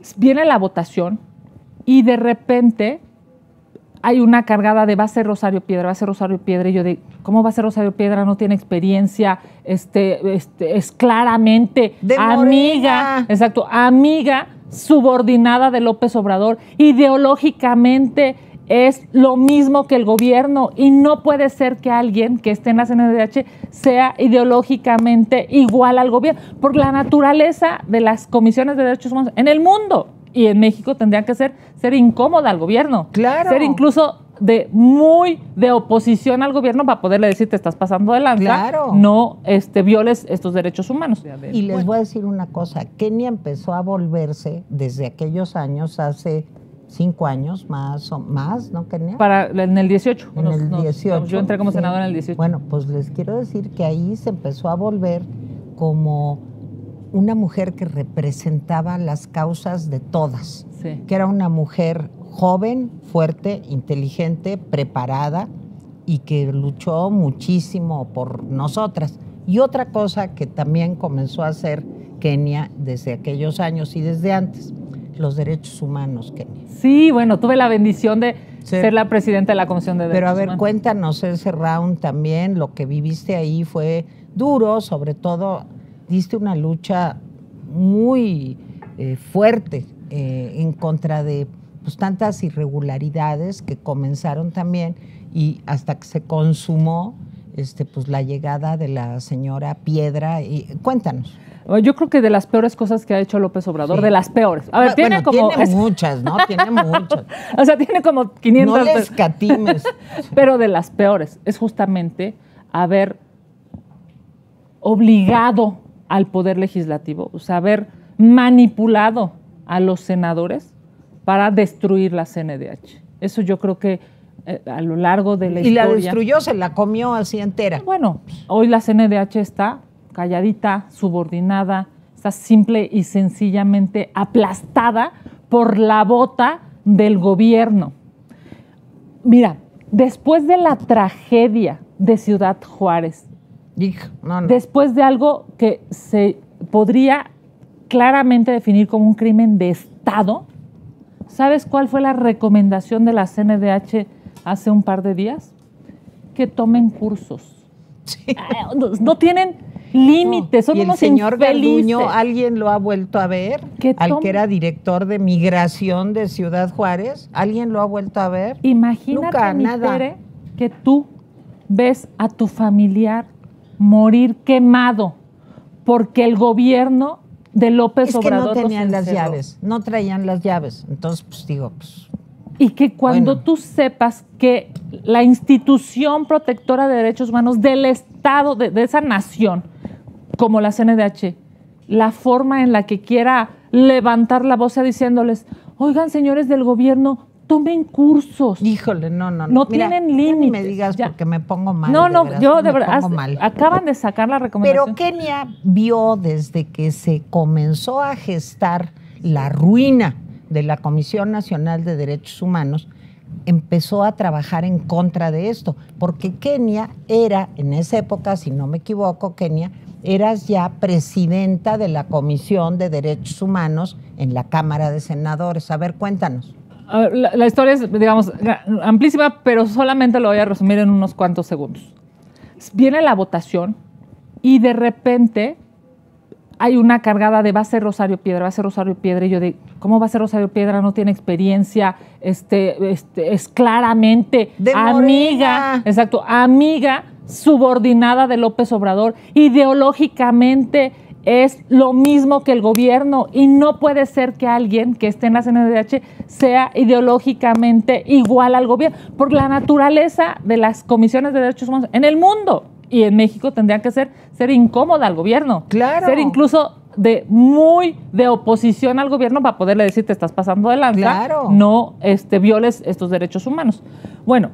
Viene la votación y de repente hay una cargada de va a ser Rosario Piedra, va a ser Rosario Piedra. Y yo de, ¿cómo va a ser Rosario Piedra? No tiene experiencia, es claramente de amiga, exacto, amiga subordinada de López Obrador. Ideológicamente es lo mismo que el gobierno y no puede ser que alguien que esté en la CNDH sea ideológicamente igual al gobierno, por la naturaleza de las comisiones de derechos humanos en el mundo y en México tendrían que ser incómoda al gobierno, claro, ser incluso de oposición al gobierno para poderle decir te estás pasando de lanza, claro, no violes estos derechos humanos. Y les voy a decir una cosa, Kenia empezó a volverse desde aquellos años, hace 5 años más, ¿no, Kenia? En el 18. En el 18. Yo entré como senadora en el 18. Bueno, pues les quiero decir que ahí se empezó a volver como una mujer que representaba las causas de todas, sí, que era una mujer joven, fuerte, inteligente, preparada y que luchó muchísimo por nosotras. Y otra cosa que también comenzó a hacer Kenia desde aquellos años y desde antes, los derechos humanos, Kenia. Sí, bueno, tuve la bendición de ser la presidenta de la Comisión de Derechos Humanos. Pero a ver, cuéntanos ese round también, lo que viviste ahí fue duro, sobre todo diste una lucha muy fuerte en contra de pues, tantas irregularidades que comenzaron también y hasta que se consumó pues, la llegada de la señora Piedra. Y cuéntanos. Yo creo que de las peores cosas que ha hecho López Obrador, sí, de las peores. A ver, tiene muchas, ¿no? Tiene muchas. O sea, tiene como 500. No le escatimes. Pero de las peores es justamente haber obligado al Poder Legislativo, o sea, haber manipulado a los senadores para destruir la CNDH. Eso yo creo que a lo largo de la historia... Y la destruyó, se la comió así entera. Bueno, hoy la CNDH está calladita, subordinada, está simple y sencillamente aplastada por la bota del gobierno. Mira, después de la tragedia de Ciudad Juárez, después de algo que se podría claramente definir como un crimen de Estado, ¿sabes cuál fue la recomendación de la CNDH hace un par de días? Que tomen cursos. Sí. No tienen límites, son unos infelices. Y el señor Garduño, ¿alguien lo ha vuelto a ver? Al que era director de migración de Ciudad Juárez, ¿alguien lo ha vuelto a ver? Imagínate, Tere, que tú ves a tu familiar morir quemado porque el gobierno de López Obrador no tenían las llaves, no traían las llaves. Entonces, pues digo, pues... Y que cuando tú sepas que la institución protectora de derechos humanos del Estado, de esa nación, como la CNDH, la forma en la que quiera levantar la voz sea diciéndoles, oigan, señores del gobierno, tomen cursos. Híjole, no. No tienen límites. Ni me digas porque me pongo mal. No, yo de verdad, acaban de sacar la recomendación. Pero Kenia vio desde que se comenzó a gestar la ruina de la Comisión Nacional de Derechos Humanos, empezó a trabajar en contra de esto, porque Kenia era, en esa época, si no me equivoco, Kenia, eras ya presidenta de la Comisión de Derechos Humanos en la Cámara de Senadores. A ver, cuéntanos. La historia es, digamos, amplísima, pero solamente lo voy a resumir en unos cuantos segundos. Viene la votación y de repente hay una cargada de va a ser Rosario Piedra, va a ser Rosario Piedra. Y yo de, ¿cómo va a ser Rosario Piedra? No tiene experiencia, es claramente amiga, exacto, amiga subordinada de López Obrador. Ideológicamente es lo mismo que el gobierno y no puede ser que alguien que esté en la CNDH sea ideológicamente igual al gobierno, por la naturaleza de las comisiones de derechos humanos en el mundo. Y en México tendrían que ser incómoda al gobierno. Claro. Ser incluso de oposición al gobierno para poderle decir te estás pasando de lanza. Claro. No violes estos derechos humanos. Bueno,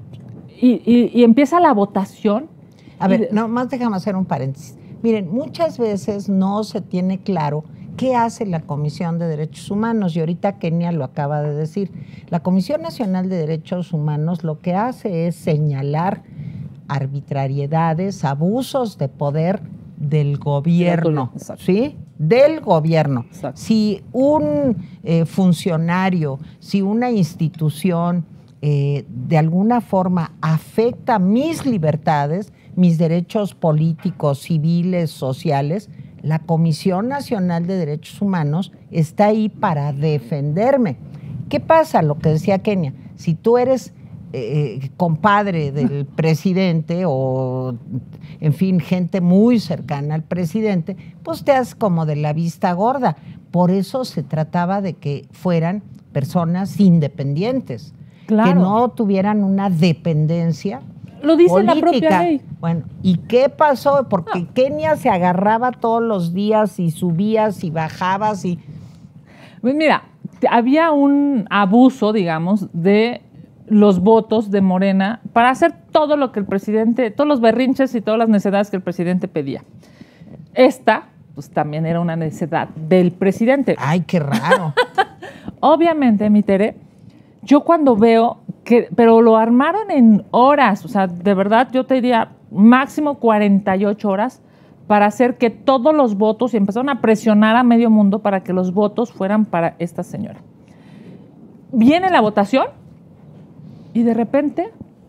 y empieza la votación. A ver, nomás déjame hacer un paréntesis. Miren, muchas veces no se tiene claro qué hace la Comisión de Derechos Humanos y ahorita Kenia lo acaba de decir. La Comisión Nacional de Derechos Humanos lo que hace es señalar arbitrariedades, abusos de poder del gobierno, ¿sí? del gobierno. Exacto. Si un funcionario, si una institución de alguna forma afecta mis libertades, mis derechos políticos, civiles, sociales, la Comisión Nacional de Derechos Humanos está ahí para defenderme. ¿Qué pasa? Lo que decía Kenia, si tú eres compadre del presidente o, en fin, gente muy cercana al presidente, pues te haces como de la vista gorda. Por eso se trataba de que fueran personas independientes, Claro. que no tuvieran una dependencia Lo dice política. la propia ley. Bueno, ¿y qué pasó? Porque Kenia se agarraba todos los días y subías y bajabas y... Pues mira, había un abuso, digamos, de los votos de Morena para hacer todo lo que el presidente, todos los berrinches y todas las necesidades que el presidente pedía. Esta, pues también era una necesidad del presidente. ¡Ay, qué raro! Obviamente, mi Tere, yo cuando veo que, pero lo armaron en horas, o sea, de verdad yo te diría máximo 48 horas para hacer que todos los votos, y empezaron a presionar a medio mundo para que los votos fueran para esta señora. Viene la votación y de repente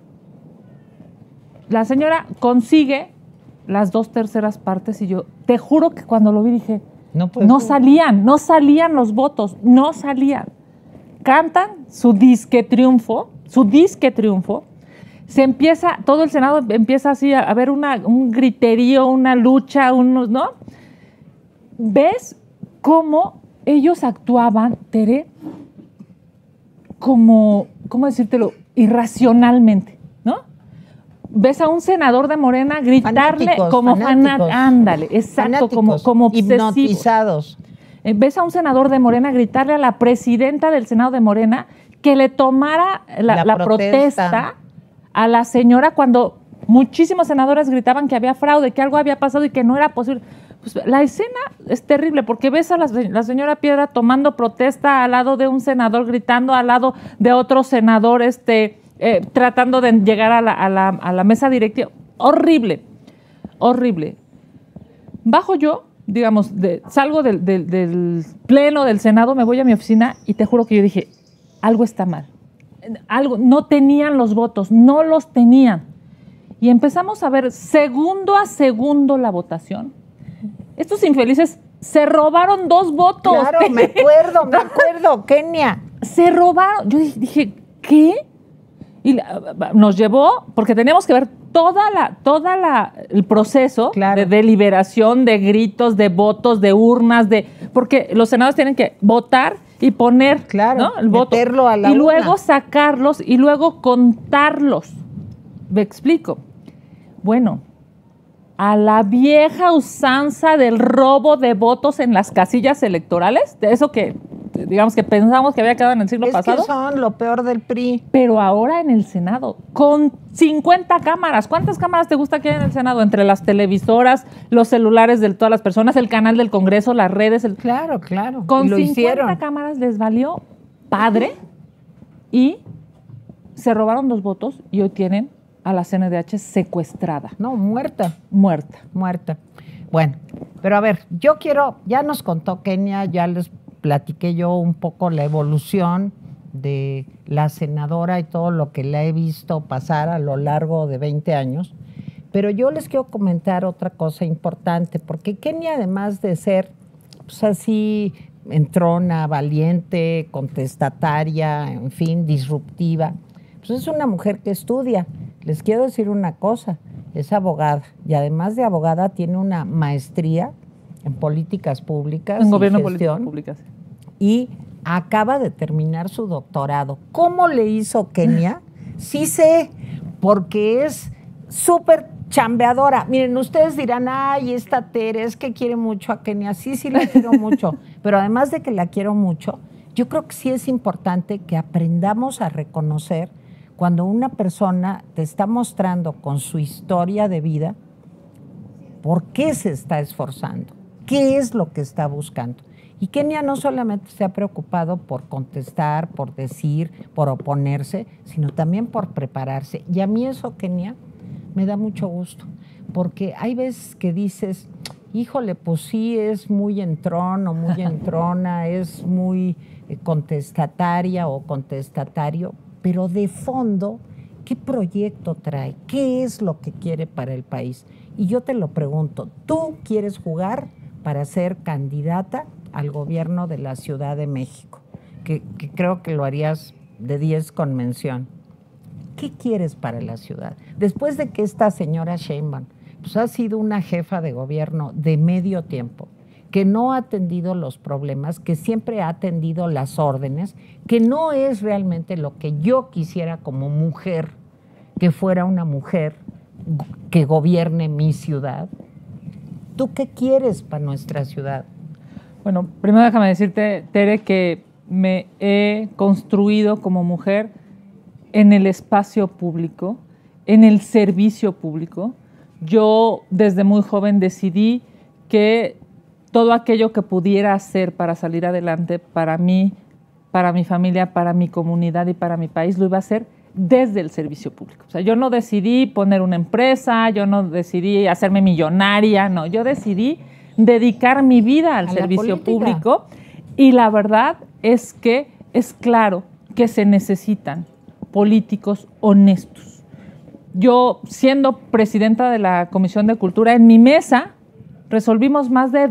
la señora consigue las 2/3 partes y yo te juro que cuando lo vi dije, no salían los votos, no salían. Cantan su disque triunfo, se empieza, todo el Senado empieza así a ver un griterío, una lucha, ¿no? ¿Ves cómo ellos actuaban, Tere? Como, ¿cómo decírtelo? Irracionalmente, ¿no? Ves a un senador de Morena gritarle fanáticos. Ándale, exacto, Fanáticos, como obsesivos. hipnotizados. Ves a un senador de Morena gritarle a la presidenta del Senado de Morena que le tomara la protesta a la señora cuando muchísimos senadores gritaban que había fraude, que algo había pasado y que no era posible. Pues la escena es terrible porque ves a la señora Piedra tomando protesta al lado de un senador, gritando al lado de otro senador, tratando de llegar a la mesa directiva. Horrible, horrible. Bajo yo, digamos, salgo del pleno del Senado, me voy a mi oficina y te juro que yo dije, algo está mal. No tenían los votos, no los tenían. Y empezamos a ver segundo a segundo la votación. Estos infelices se robaron 2 votos. Claro, me acuerdo, Kenia. Se robaron. Yo dije, ¿qué? Y nos llevó, porque teníamos que ver el proceso de deliberación, de gritos, de votos, de urnas, porque los senadores tienen que votar y poner ¿no? el voto. Meterlo a la y urna. luego sacarlos y luego contarlos. ¿Me explico? Bueno, a la vieja usanza del robo de votos en las casillas electorales, de eso que, digamos, que pensamos que había quedado en el siglo pasado. Es que son lo peor del PRI. Pero ahora en el Senado, con 50 cámaras. ¿Cuántas cámaras te gusta que haya en el Senado? Entre las televisoras, los celulares de todas las personas, el canal del Congreso, las redes. Claro. Con lo 50 hicieron. cámaras les valió padre y se robaron 2 votos y hoy tienen a la CNDH secuestrada. No, muerta. Bueno, pero a ver, ya nos contó Kenia, ya les platiqué yo un poco la evolución de la senadora y todo lo que la he visto pasar a lo largo de 20 años, pero yo les quiero comentar otra cosa importante, porque Kenia, además de ser pues así entrona, valiente, contestataria, en fin, disruptiva, pues es una mujer que estudia. Les quiero decir una cosa, es abogada y además de abogada tiene una maestría en políticas públicas. En gobierno, políticas públicas. Y acaba de terminar su doctorado. ¿Cómo le hizo Kenia? Sí sé, porque es súper chambeadora. Miren, ustedes dirán, ay, esta Tere es que quiere mucho a Kenia. Sí, la quiero mucho. Pero además de que la quiero mucho, yo creo que sí es importante que aprendamos a reconocer cuando una persona te está mostrando con su historia de vida por qué se está esforzando, qué es lo que está buscando. Y Kenia no solamente se ha preocupado por contestar, por decir, por oponerse, sino también por prepararse. Y a mí eso, Kenia, me da mucho gusto, porque hay veces que dices, híjole, pues sí, es muy entrón o muy entrona, es muy contestataria o contestatario, pero de fondo, ¿qué proyecto trae? ¿Qué es lo que quiere para el país? Y yo te lo pregunto, ¿tú quieres jugar para ser candidata al gobierno de la Ciudad de México? Que creo que lo harías de 10 con mención. ¿Qué quieres para la ciudad? Después de que esta señora Sheinbaum pues, ha sido una jefa de gobierno de medio tiempo, que no ha atendido los problemas, que siempre ha atendido las órdenes, que no es realmente lo que yo quisiera como mujer, que fuera una mujer que gobierne mi ciudad. ¿Tú qué quieres para nuestra ciudad? Bueno, primero déjame decirte, Tere, que me he construido como mujer en el espacio público, en el servicio público. Yo desde muy joven decidí que todo aquello que pudiera hacer para salir adelante para mí, para mi familia, para mi comunidad y para mi país, lo iba a hacer desde el servicio público. O sea, yo no decidí poner una empresa, yo no decidí hacerme millonaria, no, yo decidí dedicar mi vida al servicio público y la verdad es que es claro que se necesitan políticos honestos. Yo, siendo presidenta de la Comisión de Cultura, en mi mesa resolvimos más de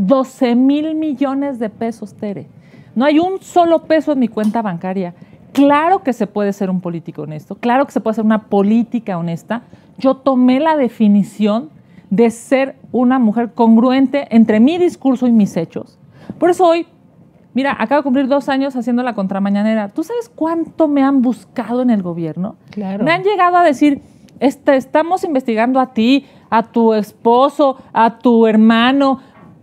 12,000 millones de pesos, Tere. No hay un solo peso en mi cuenta bancaria. Claro que se puede ser un político honesto, claro que se puede hacer una política honesta. Yo tomé la definición de ser una mujer congruente entre mi discurso y mis hechos. Por eso hoy, mira, acabo de cumplir 2 años haciendo la contramañanera. ¿Tú sabes cuánto me han buscado en el gobierno? Claro. Me han llegado a decir, estamos investigando a ti, a tu esposo, a tu hermano.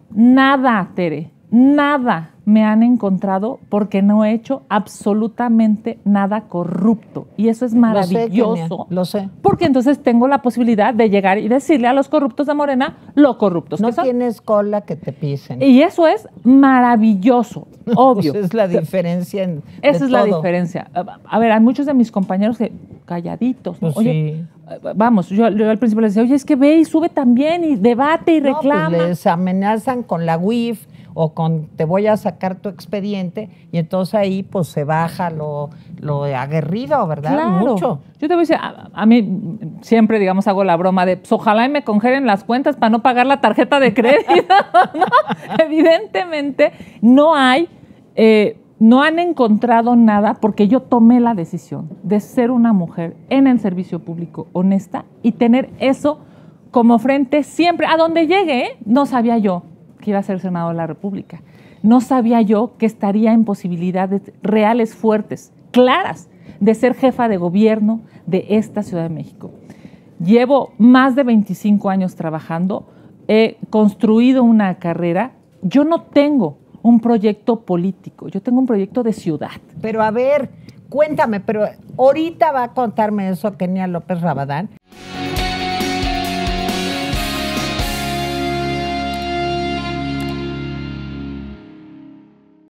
Nada, Tere, nada me han encontrado porque no he hecho absolutamente nada corrupto. Y eso es maravilloso. Lo sé. Porque entonces tengo la posibilidad de llegar y decirle a los corruptos de Morena lo corruptos que son. No tienes cola que te pisen. Y eso es maravilloso, obvio. Pues es la diferencia. Esa es la diferencia. A ver, hay muchos de mis compañeros que calladitos, ¿no? Pues oye, sí. Vamos, yo al principio les decía, oye, es que ve y sube también y debate y reclama. Pues les amenazan con la UIF o con te voy a sacar tu expediente y entonces ahí pues se baja lo aguerrido, ¿verdad? Claro. Mucho. Yo te voy a decir, a mí siempre, digamos, hago la broma de, pues, ojalá y me congelen las cuentas para no pagar la tarjeta de crédito. ¿No? Evidentemente no hay, no han encontrado nada porque yo tomé la decisión de ser una mujer en el servicio público honesta y tener eso como frente siempre, a donde llegue, ¿eh? No sabía yo que iba a ser senador de la República. No sabía yo que estaría en posibilidades reales, fuertes, claras, de ser jefa de gobierno de esta Ciudad de México. Llevo más de 25 años trabajando, he construido una carrera. Yo no tengo un proyecto político, yo tengo un proyecto de ciudad. Pero a ver, cuéntame, pero ahorita va a contarme eso Kenia López Rabadán.